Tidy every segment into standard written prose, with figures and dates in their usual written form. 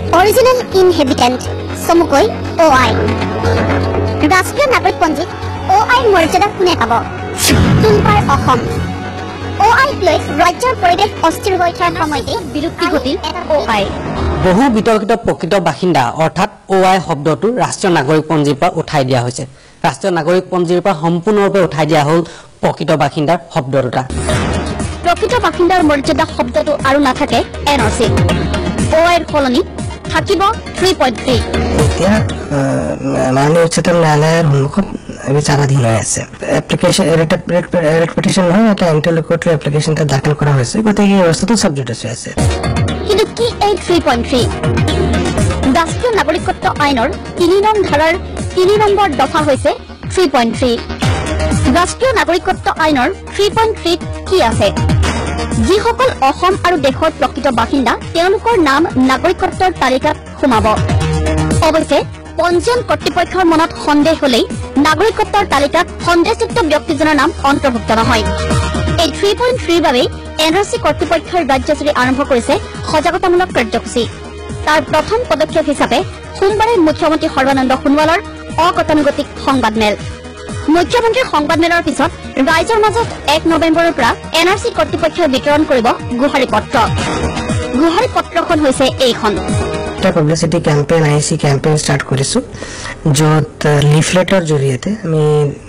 original inhabitant চমুকৈ OI ৰাষ্ট্ৰীয় নাগৰিকপঞ্জীত OI মৰ্যাদা কোনে পাব তুলপাৰ অসম OI লৈ ৰাজ্যৰ পৰিৱেশ অস্থিৰ হৈ থকাৰ সময়তে বিলুপ্তি ঘটিল OI বহু বিতৰ্কিত প্ৰকৃত বাসিন্দা অৰ্থাৎ OI শব্দটো ৰাষ্ট্ৰীয় নাগৰিকপঞ্জীৰ পৰা উঠাই দিয়া হৈছে ৰাষ্ট্ৰীয় নাগৰিকপঞ্জীৰ পৰা সম্পূৰ্ণৰূপে উঠাই দিয়া হ'ল প্ৰকৃত বাসিন্দাৰ শব্দ দুটা প্ৰকৃত বাসিন্দাৰ মৰ্যাদা শব্দটো আৰু নাথাকে NRC OI ৰ ফলনি থাকিব 3.3 এতিয়া মাননীয় উচ্চতম ন্যায়ালয়ৰ সন্মুখত বিচাৰাধীন হৈ আছে এপ্লিকেশ্যন ৰেট পিটিশ্যন নহয় এটা ইণ্টাৰলকুটৰী এপ্লিকেশ্যন এটা দাখিল কৰা হৈছে গতিকে এই অৱস্থাটো ছাবজুডিচ হৈ আছে কিন্তু কি এই 3.3 ৰাষ্ট্ৰীয় নাগৰিকত্ব আইনৰ 3 নং ধাৰাৰ 3 নম্বৰ দফা হৈছে 3.3 ৰাষ্ট্ৰীয় নাগৰিকত্ব আইনৰ 3.3 কি আছে যিসকল অসম আৰু দেশৰ প্ৰকৃত বাসিন্দা তেওঁলোকৰ নাম নাগৰিকত্বৰ তালিকাত সোমাব অৱশ্যে পঞ্জীয়ন কৰ্তৃপক্ষৰ মনত সন্দেহ হলেই নাগৰিকত্বৰ তালিকাত সন্দেহযুক্ত ব্যক্তিজনৰ নাম অন্তৰ্ভুক্ত নহয় এই 3.3 বাবে NRC কৰ্তৃপক্ষৰ ৰাজ্যজুৰি আৰম্ভ কৰিছে সজাগতামূলক কাৰ্যসূচী তাৰ প্ৰথম পদক্ষেপ হিচাপে সোমবাৰে মুখ্যমন্ত্ৰী সৰ্বানন্দ সোণোৱালৰ অগতানুগতিক সংবাদমেল মুখ্যমন্ত্ৰীৰ সংবাদমেলৰ পিছত ৰাইজৰ মাজত 1 নৱেম্বৰৰ পৰা NRC কৰ্তৃপক্ষই বিতৰণ কৰিব গুহাৰি পত্ৰখন হৈছে এইখন এটা publicity campaign IC campaign start কৰিছো য'ত লিফলেটৰ জৰিয়তে আমি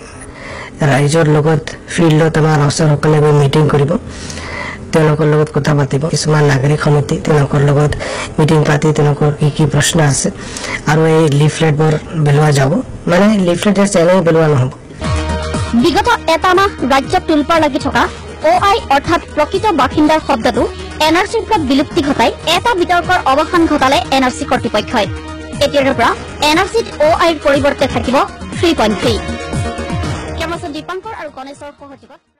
ৰাইজৰ লগত ফিল্ডত আমাৰ অফিচাৰসকলে মিটিং কৰিব তেওঁলোকৰ লগত কথা পাতিব কিছুমান নাগৰিক সমিতি তেওঁলোকৰ লগত মিটিং পাতি তেওঁলোকৰ কি প্ৰশ্ন আছে আৰু এই লিফলেটবোৰ বেলোৱা যাব মানে লিফলেট চেনেল বেলোৱা নহ'ব বিগত এটা মাহ ৰাজ্যত তুলপাৰ লাগি থকা OI অৰ্থাৎ প্ৰকৃত বাসিন্দাৰ শব্দটো NRCৰ পৰা বিলুপ্তি ঘটাই এটা বিতৰ্কৰ অৱসান ঘটালে NRC কৰ্তৃপক্ষই এতিয়াৰ পৰা NRCত OIৰ পৰিৱৰ্তে থাকিব 3.3 কেমেৰা দীপাংকৰ আৰু গণেশৰ সহযোগত